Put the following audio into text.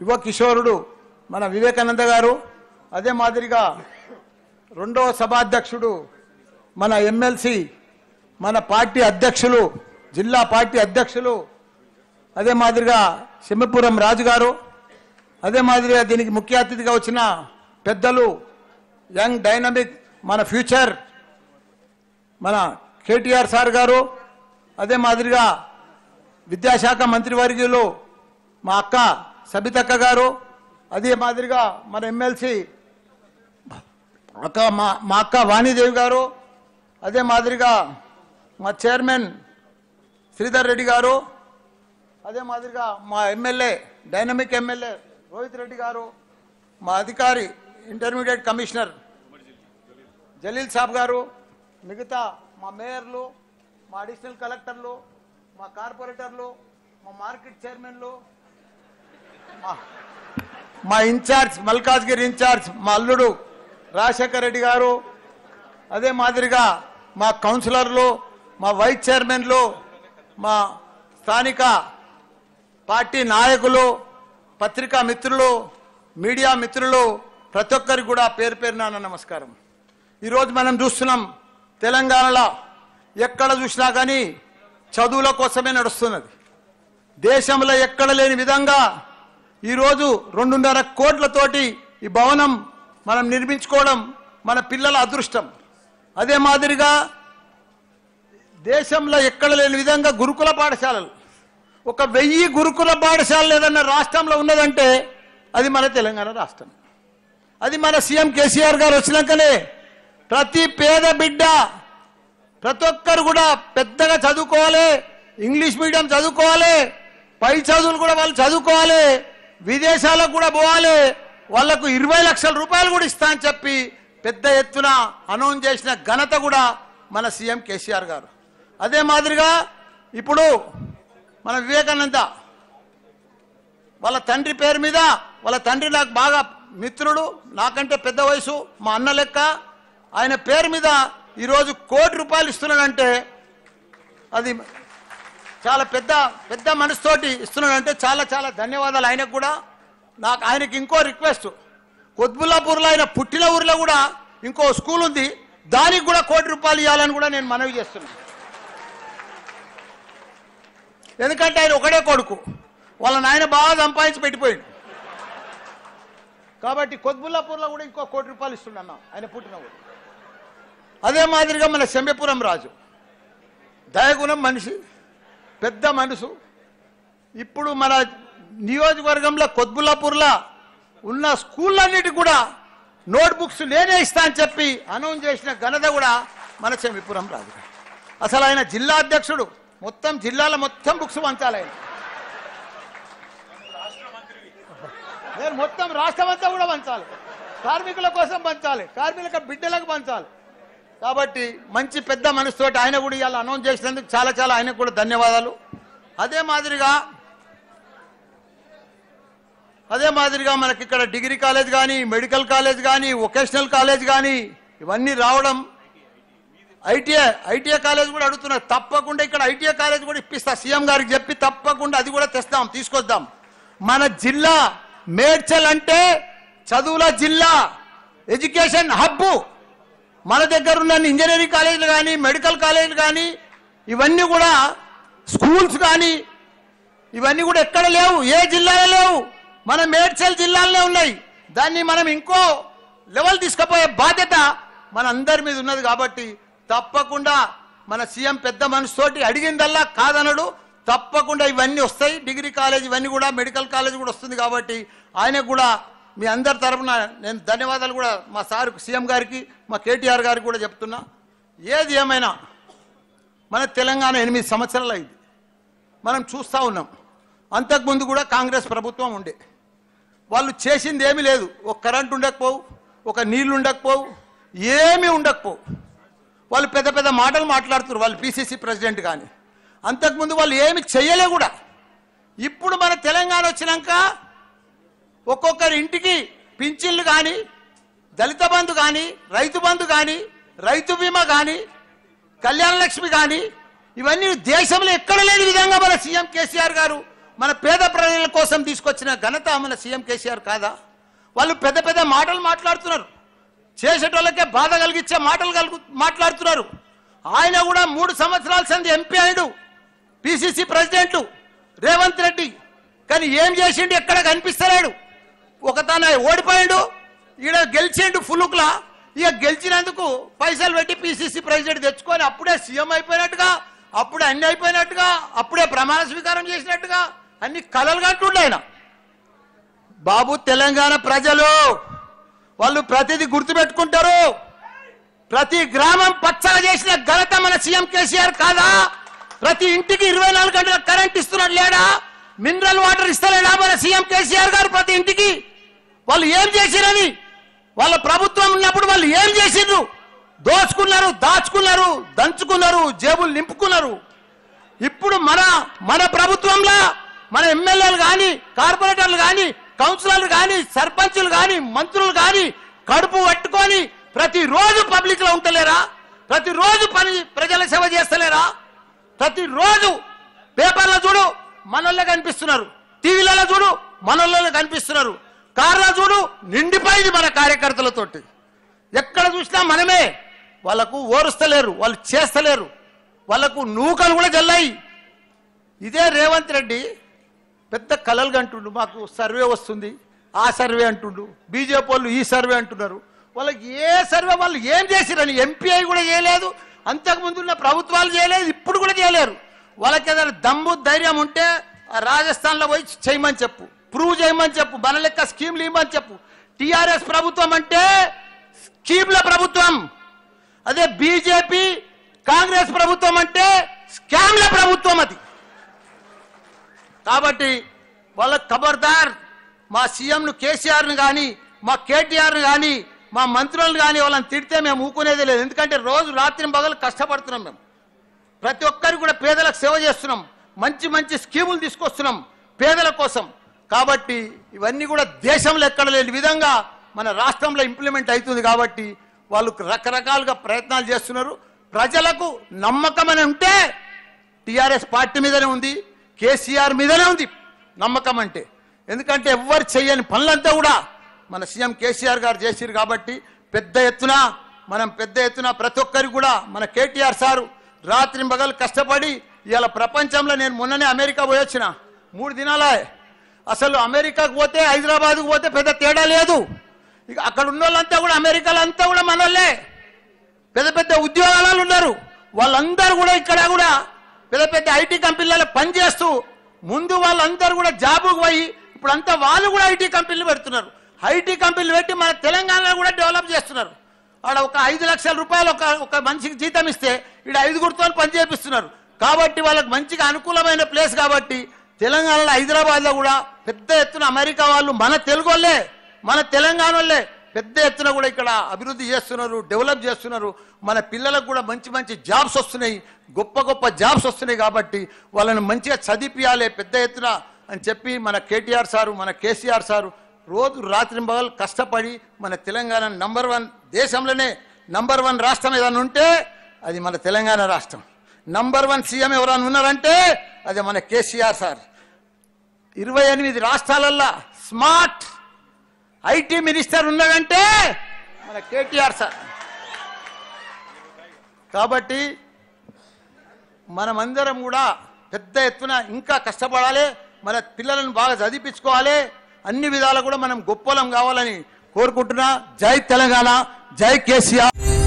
యువ కిషోరుడు మన వివేకానంద గారు, అదే మాదిరిగా రెండవ సభాధ్యక్షుడు మన ఎమ్మెల్సీ, మన పార్టీ అధ్యక్షులు, జిల్లా పార్టీ అధ్యక్షులు, అదే మాదిరిగా సింహపురం రాజు గారు, అదే మాదిరిగా దీనికి ముఖ్య అతిథిగా వచ్చిన పెద్దలు యంగ్ డైనమిక్ మన ఫ్యూచర్ మన కేటీఆర్ సార్ గారు, అదే మాదిరిగా విద్యాశాఖ మంత్రివర్యులు మా అక్క సబితక్క గారు, అదే మాదిరిగా మన ఎమ్మెల్సీ అక్క మా అక్క వాణిదేవి గారు, అదే మాదిరిగా మా చైర్మన్ శ్రీధర్ రెడ్డి గారు, అదే మాదిరిగా మా MLA dynamic MLA Rohit Reddy గారు, మా అధికారి ఇంటర్మీడియట్ కమిషనర్ జలీల్ సాబ్ గారు, మిగతా మా మేయర్లు, మా అడిషనల్ కలెక్టర్లు, మా కార్పొరేటర్లు, మా మార్కెట్ చైర్మన్లు, మా ఇన్ఛార్జ్ మల్కాజ్గిరి ఇన్ఛార్జ్ మా అల్లుడు రాజశేఖర్ రెడ్డి గారు, అదే మాదిరిగా మా కౌన్సిలర్లు, మా వైస్ చైర్మన్లు, మా స్థానిక పార్టీ నాయకులు, పత్రికా మిత్రులు, మీడియా మిత్రులు, ప్రతి ఒక్కరికి కూడా పేరు పేరున నమస్కారం. ఈరోజు మనం చూస్తున్నాం తెలంగాణలో ఎక్కడ చూసినా కానీ చదువుల కోసమే నడుస్తున్నది. దేశంలో ఎక్కడ లేని విధంగా ఈరోజు 2.5 కోట్లతోటి ఈ భవనం మనం నిర్మించుకోవడం మన పిల్లల అదృష్టం. అదే మాదిరిగా దేశంలో ఎక్కడ లేని విధంగా గురుకుల పాఠశాలలు, 1000 గురుకుల పాఠశాలలు ఏదన్నా రాష్ట్రంలో ఉన్నదంటే అది మన తెలంగాణ రాష్ట్రం. అది మన సీఎం కేసీఆర్ గారు వచ్చినాకనే ప్రతి పేద బిడ్డ, ప్రతి ఒక్కరు కూడా పెద్దగా చదువుకోవాలి, ఇంగ్లీష్ మీడియం చదువుకోవాలి, పై చదువులు కూడా వాళ్ళు చదువుకోవాలి, విదేశాలకు కూడా పోవాలి, వాళ్లకు 20 లక్షల రూపాయలు కూడా ఇస్తా అని చెప్పి పెద్ద ఎత్తున అనౌన్స్ చేసిన ఘనత కూడా మన సీఎం కేసీఆర్ గారు. అదే మాదిరిగా ఇప్పుడు మన వివేకానంద వాళ్ళ తండ్రి పేరు మీద, వాళ్ళ తండ్రి నాకు బాగా మిత్రుడు, నాకంటే పెద్ద వయసు, మా అన్న లెక్క, ఆయన పేరు మీద ఈరోజు 1 కోటి రూపాయలు ఇస్తున్నాడంటే అది చాలా పెద్ద మనసుతోటి ఇస్తున్నాడంటే చాలా చాలా ధన్యవాదాలు ఆయనకు కూడా. ఆయనకి ఇంకో రిక్వెస్ట్, కొత్బుల్లాపూర్లో ఆయన పుట్టిన ఊరిలో కూడా ఇంకో స్కూల్ ఉంది, దానికి కూడా 1 కోటి రూపాయలు ఇవ్వాలని కూడా నేను మనవి చేస్తున్నాను. ఎందుకంటే ఆయన ఒకడే కొడుకు, వాళ్ళ నాయన బాగా సంపాదించి పెట్టిపోయింది కాబట్టి కొత్బుల్లాపూర్లో కూడా ఇంకో 1 కోటి రూపాయలు ఇస్తుండన్న ఆయన పుట్టిన ఊరు. అదే మాదిరిగా మన సింహపురం రాజు దయగుణం మనిషి, పెద్ద మనసు. ఇప్పుడు మన నియోజకవర్గంలో కొత్బుల్లాపూర్లో ఉన్న స్కూళ్ళన్నిటి కూడా నోట్బుక్స్ నేనే ఇస్తా అని చెప్పి అనౌన్స్ చేసిన ఘనత కూడా మన సింహపురం రాజు. అసలు ఆయన జిల్లా అధ్యక్షుడు, మొత్తం జిల్లాలో మొత్తం బుక్స్ పంచాలి ఆయన. నేను మొత్తం రాష్ట్రం అంతా కూడా పంచాలి, కార్మికుల కోసం పంచాలి, కార్మికుల బిడ్డలకు పంచాలి. కాబట్టి మంచి పెద్ద మనసుతోటి ఆయన కూడా ఇవాళ అనౌన్స్ చేసినందుకు చాలా చాలా ఆయనకు కూడా ధన్యవాదాలు. అదే మాదిరిగా మనకి ఇక్కడ డిగ్రీ కాలేజ్ కానీ, మెడికల్ కాలేజ్ కానీ, వొకేషనల్ కాలేజ్ కానీ ఇవన్నీ రావడం, ఐటీఐ కాలేజ్ కూడా అడుగుతున్నారు. తప్పకుండా ఇక్కడ ఐటీఐ కాలేజ్ కూడా ఇప్పిస్తా, సీఎం గారికి చెప్పి తప్పకుండా అది కూడా తీసుకొద్దాం. మన జిల్లా మేడ్చల్ అంటే చదువుల జిల్లా, ఎడ్యుకేషన్ హబ్బు. మన దగ్గర ఉన్న ఇంజనీరింగ్ కాలేజీలు కానీ, మెడికల్ కాలేజీలు కానీ, ఇవన్నీ కూడా స్కూల్స్ కానీ ఇవన్నీ కూడా ఎక్కడ లేవు, ఏ జిల్లాలో లేవు, మన మేడ్చల్ జిల్లాలోనే ఉన్నాయి. దాన్ని మనం ఇంకో లెవెల్ తీసుకుపోయే బాధ్యత మన అందరి మీద ఉన్నది. కాబట్టి తప్పకుండా మన సీఎం పెద్ద మనసుతోటి అడిగిందల్లా కాదనడు, తప్పకుండా ఇవన్నీ వస్తాయి. డిగ్రీ కాలేజ్ ఇవన్నీ కూడా, మెడికల్ కాలేజ్ కూడా వస్తుంది. కాబట్టి ఆయనకు కూడా మీ అందరి తరఫున నేను ధన్యవాదాలు కూడా మా సార్ సీఎం గారికి, మా కేటీఆర్ గారికి కూడా చెప్తున్నా. ఏది ఏమైనా మన తెలంగాణ 8 సంవత్సరాలు అయింది, మనం చూస్తూ ఉన్నాం. అంతకుముందు కూడా కాంగ్రెస్ ప్రభుత్వం ఉండే, వాళ్ళు చేసింది ఏమీ లేదు. ఒక కరెంట్ ఉండకపోవు, ఒక నీళ్లు ఉండకపోవు, ఏమీ ఉండకపోవు. వాళ్ళు పెద్ద పెద్ద మాటలు మాట్లాడుతున్నారు వాళ్ళు, పిసిసి ప్రెసిడెంట్ కానీ. అంతకుముందు వాళ్ళు ఏమి చెయ్యలే కూడా. ఇప్పుడు మన తెలంగాణ వచ్చినాక ఒక్కొక్కరి ఇంటికి పింఛన్లు కానీ, దళిత బంధు కానీ, రైతు బంధు కానీ, రైతు బీమా కానీ, కళ్యాణ లక్ష్మి కానీ, ఇవన్నీ దేశంలో ఎక్కడ లేని విధంగా మన సీఎం కేసీఆర్ గారు మన పేద ప్రజల కోసం తీసుకొచ్చిన ఘనత మన సీఎం కేసీఆర్ కాదా? వాళ్ళు పెద్ద పెద్ద మాటలు మాట్లాడుతున్నారు, చేసేటోళ్ళకే బాధ కలిగించే మాటలు మాట్లాడుతున్నారు. ఆయన కూడా 3 సంవత్సరాల సంది ఎంపీ అయ్యాడు, పిసిసి ప్రెసిడెంట్ రేవంత్ రెడ్డి. కానీ ఏం చేసిండు? ఎక్కడ కనిపిస్తలేడు. ఒకతాన ఓడిపోయాడు, ఈడ గెలిచిండు ఫులుకులా. ఇక గెలిచినందుకు పైసలు పెట్టి పిసిసి ప్రెసిడెంట్ తెచ్చుకొని అప్పుడే సీఎం అయిపోయినట్టుగా, అప్పుడే అన్ని అయిపోయినట్టుగా, అప్పుడే ప్రమాణ స్వీకారం చేసినట్టుగా అన్ని కలలు కంటుండే ఆయన. బాబు, తెలంగాణ ప్రజలు వాళ్ళు ప్రతిదీ గుర్తుపెట్టుకుంటారు. ప్రతి గ్రామం పచ్చగా చేసిన ఘనత మన సీఎం కేసీఆర్ కాదా? ప్రతి ఇంటికి 24 గంటల కరెంట్ ఇస్తున్నాడు లేడా? మినరల్ వాటర్ ఇస్తలేడా మన సీఎం కేసీఆర్ గారు ప్రతి ఇంటికి? వాళ్ళు ఏం చేసిరని, వాళ్ళ ప్రభుత్వం ఉన్నప్పుడు వాళ్ళు ఏం చేసిండ్రు? దోచుకున్నారు, దాచుకున్నారు, దంచుకున్నారు, జేబులు నింపుకున్నారు. ఇప్పుడు మన ప్రభుత్వంలో మన ఎమ్మెల్యేలు కానీ, కార్పొరేటర్లు కానీ, కౌన్సిలర్లు కానీ, సర్పంచులు కానీ, మంత్రులు కానీ కడుపు పట్టుకొని ప్రతిరోజు పబ్లిక్ లో ఉంటలేరా? ప్రతిరోజు ప్రజల సేవ చేస్తలేరా? ప్రతిరోజు పేపర్లో చూడు మనోళ్ళే కనిపిస్తున్నారు, టీవీలలో చూడు మనోళ్ళే కనిపిస్తున్నారు, కార్లో చూడు నిండిపోయింది మన కార్యకర్తలతోటి. ఎక్కడ చూసినా మనమే. వాళ్ళకు ఓరుస్తలేరు, వాళ్ళు చేస్తలేరు, వాళ్ళకు నూకలు కూడా జల్లాయి. ఇదే రేవంత్ రెడ్డి పెద్ద కలలు అంటుండు, మాకు సర్వే వస్తుంది, ఆ సర్వే అంటుండు. బీజేపీ వాళ్ళు ఈ సర్వే అంటున్నారు. వాళ్ళకి ఏ సర్వే, వాళ్ళు ఏం చేసిరని ఎంపీఐ కూడా చేయలేదు, అంతకుముందున్న ప్రభుత్వాలు చేయలేదు, ఇప్పుడు కూడా చేయలేరు. వాళ్ళకి ఏదైనా దమ్ము ధైర్యం ఉంటే రాజస్థాన్లో పోయి చేయమని చెప్పు, ప్రూవ్ చేయమని చెప్పు, మన లెక్క స్కీమ్లు ఇవ్వమని చెప్పు. టిఆర్ఎస్ ప్రభుత్వం అంటే స్కీమ్ల ప్రభుత్వం, అదే బీజేపీ కాంగ్రెస్ ప్రభుత్వం అంటే స్కామ్ల ప్రభుత్వం అది. కాబట్టి వాళ్ళ ఖబర్దార్, మా సీఎంను కేసీఆర్ను కానీ, మా కేటీఆర్ను కానీ, మా మంత్రులను కానీ వాళ్ళని తిడితే మేము ఊకునేదే లేదు. ఎందుకంటే రోజు రాత్రి పగలు కష్టపడుతున్నాం. మేము ప్రతి ఒక్కరికి కూడా పేదలకు సేవ చేస్తున్నాం, మంచి మంచి స్కీములు తీసుకొస్తున్నాం పేదల కోసం. కాబట్టి ఇవన్నీ కూడా దేశంలో ఎక్కడ లేని విధంగా మన రాష్ట్రంలో ఇంప్లిమెంట్ అవుతుంది. కాబట్టి వాళ్ళు రకరకాలుగా ప్రయత్నాలు చేస్తున్నారు. ప్రజలకు నమ్మకం అని ఉంటే టీఆర్ఎస్ పార్టీ మీదనే ఉంది, కేసీఆర్ మీదనే ఉంది నమ్మకం అంటే. ఎందుకంటే ఎవ్వరు చేయని పనులంతా కూడా మన సీఎం కేసీఆర్ గారు చేసిరు. కాబట్టి పెద్ద ఎత్తున ప్రతి ఒక్కరికి కూడా మన కేటీఆర్ సారు రాత్రి పగలు కష్టపడి ఇవాళ ప్రపంచంలో, నేను మొన్ననే అమెరికా పోయి వచ్చిన 3 దినాలే. అసలు అమెరికాకు పోతే, హైదరాబాద్కు పోతే పెద్ద తేడా లేదు. ఇక అక్కడ ఉన్న వాళ్ళంతా కూడా, అమెరికాలో అంతా కూడా మనోళ్ళే, పెద్ద పెద్ద ఉద్యోగాలు ఉన్నారు. వాళ్ళందరూ కూడా ఇక్కడ కూడా పెద్ద పెద్ద ఐటీ కంపెనీలలో పనిచేస్తూ, ముందు వాళ్ళందరూ కూడా జాబుకు పోయి ఇప్పుడు అంతా వాళ్ళు కూడా ఐటీ కంపెనీలు పెడుతున్నారు. ఐటీ కంపెనీలు పెట్టి మన తెలంగాణలో కూడా డెవలప్ చేస్తున్నారు. ఆడ ఒక 5 లక్షల రూపాయలు ఒక మనిషికి జీతం ఇస్తే ఇక్కడ 5గురితో పని చేపిస్తున్నారు. కాబట్టి వాళ్ళకి మంచిగా అనుకూలమైన ప్లేస్. కాబట్టి తెలంగాణలో, హైదరాబాద్లో కూడా పెద్ద ఎత్తున అమెరికా వాళ్ళు మన తెలుగు వాళ్ళే, మన తెలంగాణ వాళ్ళే పెద్ద ఎత్తున కూడా ఇక్కడ అభివృద్ధి చేస్తున్నారు, డెవలప్ చేస్తున్నారు. మన పిల్లలకు కూడా మంచి మంచి జాబ్స్ వస్తున్నాయి, గొప్ప గొప్ప జాబ్స్ వస్తున్నాయి. కాబట్టి వాళ్ళని మంచిగా చదివియాలి పెద్ద ఎత్తున అని చెప్పి మన కేటీఆర్ సారు, మన కేసీఆర్ సారు రోజు రాత్రి పగలు కష్టపడి మన తెలంగాణ నంబర్ 1, దేశంలోనే నంబర్ 1 రాష్ట్రం ఏదైనా ఉంటే అది మన తెలంగాణ రాష్ట్రం. నంబర్ 1 సీఎం ఎవరైనా ఉన్నారంటే అది మన కేసీఆర్ సార్. 28 రాష్ట్రాలల్లో స్మార్ట్ ఐటీ మినిస్టర్ ఉన్నాడంటే మన కేటీఆర్ సార్. కాబట్టి మనమందరం కూడా పెద్ద ఎత్తున ఇంకా కష్టపడాలి, మన పిల్లలను బాగా చదివించుకోవాలి, అన్ని విధాలు కూడా మనం గొప్పలం కావాలని కోరుకుంటున్నా. జై తెలంగాణ, జై కేసీఆర్.